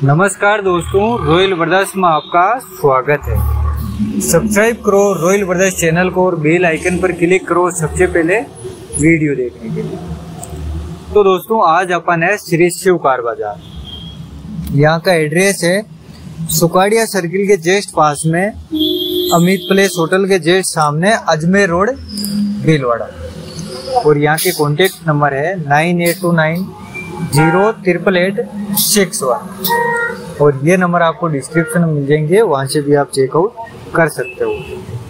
नमस्कार दोस्तों, royal brothers में आपका स्वागत है। सब्सक्राइब करो रॉयल ब्रदर्स चैनल को और बेल आइकन पर क्लिक करो सबसे पहले वीडियो देखने के लिए। तो दोस्तों, आज अपन है श्री शिव कार बाजार। यहाँ का एड्रेस है सुकाड़िया सर्किल के जस्ट पास में अमित प्लेस होटल के जस्ट सामने अजमेर रोड भीलवाड़ा। और यहाँ के कॉन्टेक्ट नंबर है 9829088861 और ये नंबर आपको डिस्क्रिप्शन में मिल जाएंगे, वहाँ से भी आप चेकआउट कर सकते हो।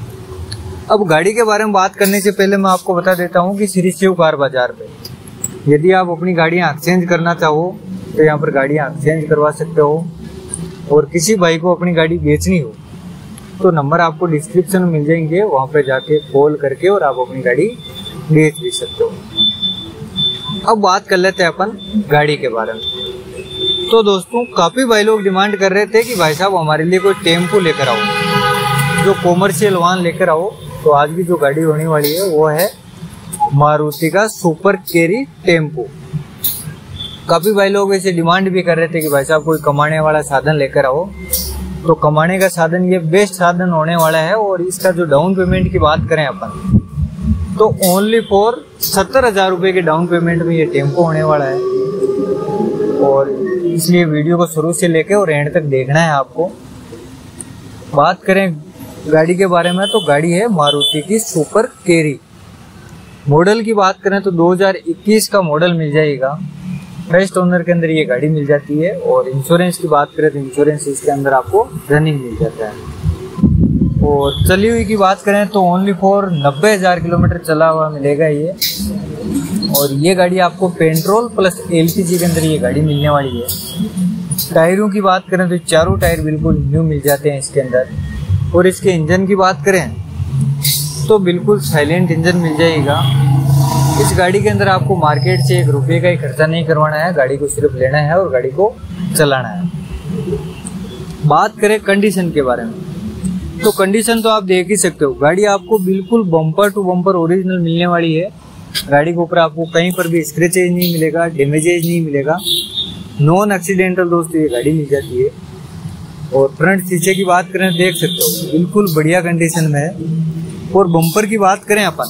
अब गाड़ी के बारे में बात करने से पहले मैं आपको बता देता हूँ कि श्री शिव कार बाजार पे यदि आप अपनी गाड़ियाँ एक्सचेंज करना चाहो तो यहाँ पर गाड़ियाँ एक्सचेंज करवा सकते हो। और किसी भाई को अपनी गाड़ी बेचनी हो तो नंबर आपको डिस्क्रिप्शन में मिल जाएंगे, वहाँ पे जाके कॉल करके और आप अपनी गाड़ी बेच भी सकते हो। अब बात कर लेते हैं अपन गाड़ी के बारे में। तो दोस्तों, काफ़ी भाई लोग डिमांड कर रहे थे कि भाई साहब हमारे लिए कोई टेम्पो लेकर आओ, जो कॉमर्शियल वाहन लेकर आओ। तो आज की जो गाड़ी होने वाली है वो है मारुति का सुपर कैरी टेम्पो। काफ़ी भाई लोग ऐसे डिमांड भी कर रहे थे कि भाई साहब कोई कमाने वाला साधन लेकर आओ। तो कमाने का साधन ये बेस्ट साधन होने वाला है। और इसका जो डाउन पेमेंट की बात करें अपन तो ओनली फॉर 70,000 रुपये के डाउन पेमेंट में ये टेम्पो होने वाला है। और इसलिए वीडियो को शुरू से लेके और एंड तक देखना है आपको। बात करें गाड़ी के बारे में तो गाड़ी है मारुति की सुपर कैरी। मॉडल की बात करें तो 2021 का मॉडल मिल जाएगा। फर्स्ट ओनर के अंदर ये गाड़ी मिल जाती है। और इंश्योरेंस की बात करें तो इंश्योरेंस इसके अंदर आपको रनिंग मिल जाता है। और चली हुई की बात करें तो ओनली फॉर 90,000 किलोमीटर चला हुआ मिलेगा ये। और ये गाड़ी आपको पेट्रोल प्लस एलपीजी के अंदर ये गाड़ी मिलने वाली है। टायरों की बात करें तो चारों टायर बिल्कुल न्यू मिल जाते हैं इसके अंदर। और इसके इंजन की बात करें तो बिल्कुल साइलेंट इंजन मिल जाएगा। इस गाड़ी के अंदर आपको मार्केट से 1 रुपये का ही खर्चा नहीं करवाना है, गाड़ी को सिर्फ लेना है और गाड़ी को चलाना है। बात करें कंडीशन के बारे में तो कंडीशन तो आप देख ही सकते हो। गाड़ी आपको बिल्कुल बम्पर टू बम्पर ओरिजिनल मिलने वाली है। गाड़ी के ऊपर आपको कहीं पर भी स्क्रैचेज नहीं मिलेगा, डैमेजेज नहीं मिलेगा, नॉन एक्सीडेंटल दोस्तों ये गाड़ी मिल जाती है। और फ्रंट शीशे की बात करें देख सकते हो बिल्कुल बढ़िया कंडीशन में है। और बम्पर की बात करें अपन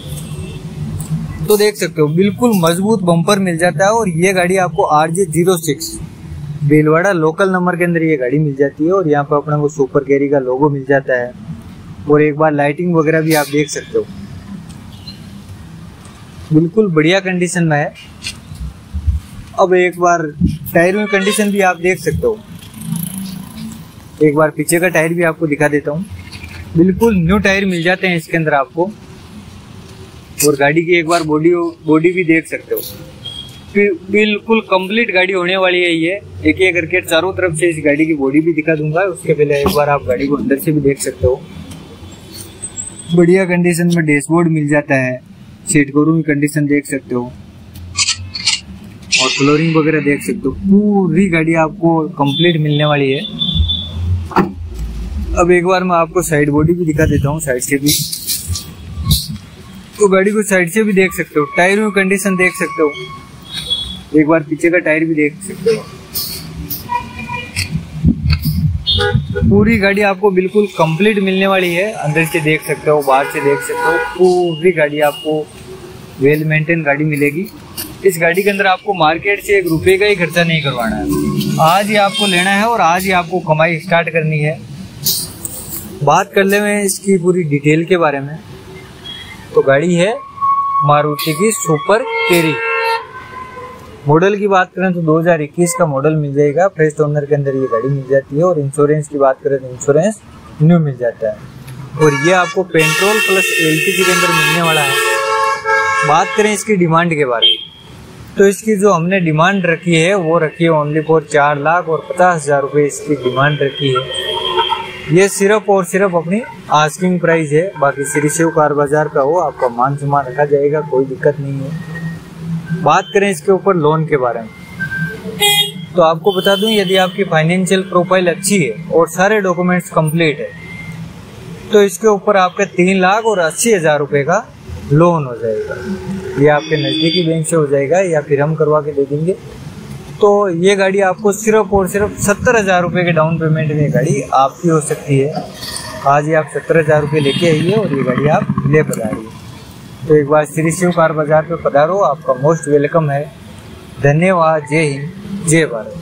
तो देख सकते हो बिल्कुल मजबूत बम्पर मिल जाता है। और ये गाड़ी आपको RJ06 भीलवाड़ा लोकल नंबर के अंदर ये गाड़ी मिल जाती है। और यहाँ पर अपने को सुपर कैरी का लोगो मिल जाता है। और एक बार लाइटिंग वगैरह भी आप देख सकते हो, बिल्कुल बढ़िया कंडीशन में है। अब एक बार टायरों की कंडीशन भी आप देख सकते हो। एक बार पीछे का टायर भी आपको दिखा देता हूँ, बिल्कुल न्यू टायर मिल जाते हैं इसके अंदर आपको। और गाड़ी की एक बार बॉडी भी देख सकते हो, बिल्कुल कंप्लीट गाड़ी होने वाली है ये। एक एक करके चारों तरफ से इस गाड़ी की बॉडी भी दिखा दूंगा। उसके पहले एक बार आप गाड़ी को अंदर से भी देख सकते हो। बढ़िया कंडीशन में डैशबोर्ड मिल जाता है, सीट कवरों की कंडीशन देख सकते हो और फ्लोरिंग वगैरह देख सकते हो। पूरी गाड़ी आपको कंप्लीट मिलने वाली है। अब एक बार मैं आपको साइड बॉडी भी दिखा देता हूँ, साइड से भी। तो गाड़ी को साइड से भी देख सकते हो, टायरों की कंडीशन देख सकते हो। एक बार पीछे का टायर भी देख सकते हो। पूरी गाड़ी आपको बिल्कुल कंप्लीट मिलने वाली है। अंदर से देख सकते हो, बाहर से देख सकते हो, पूरी गाड़ी आपको वेल मेंटेन गाड़ी मिलेगी। इस गाड़ी के अंदर आपको मार्केट से 1 रुपये का ही खर्चा नहीं करवाना है। आज ही आपको लेना है और आज ही आपको कमाई स्टार्ट करनी है। बात कर ले मैं इसकी पूरी डिटेल के बारे में तो गाड़ी है मारुति की सुपर कैरी। मॉडल की बात करें तो 2021 का मॉडल मिल जाएगा। फर्स्ट ओनर के अंदर ये गाड़ी मिल जाती है। और इंश्योरेंस की बात करें तो इंश्योरेंस न्यू मिल जाता है। और ये आपको पेट्रोल प्लस एलपीजी के अंदर मिलने वाला है। बात करें इसकी डिमांड के बारे में तो इसकी जो हमने डिमांड रखी है वो रखी है ओनली फॉर 4,50,000 रुपये इसकी डिमांड रखी है। ये सिर्फ और सिर्फ अपनी आस्किंग प्राइस है। बाकी श्री शिव कार बाजार का हो, आपका मान सम्मान रखा जाएगा, कोई दिक्कत नहीं है। बात करें इसके ऊपर लोन के बारे में तो आपको बता दूं, यदि आपकी फाइनेंशियल प्रोफाइल अच्छी है और सारे डॉक्यूमेंट्स कंप्लीट है तो इसके ऊपर आपका 3,80,000 रुपये का लोन हो जाएगा। ये आपके नज़दीकी बैंक से हो जाएगा या फिर हम करवा के दे देंगे। तो ये गाड़ी आपको सिर्फ और सिर्फ 70,000 रुपये के डाउन पेमेंट में गाड़ी आपकी हो सकती है। आज ही आप 70,000 रुपये लेके आइए और ये गाड़ी आप ले पधारिए। तो एक बार श्री शिव कार बाजार पे पधारो, आपका मोस्ट वेलकम है। धन्यवाद। जय हिंद, जय भारत।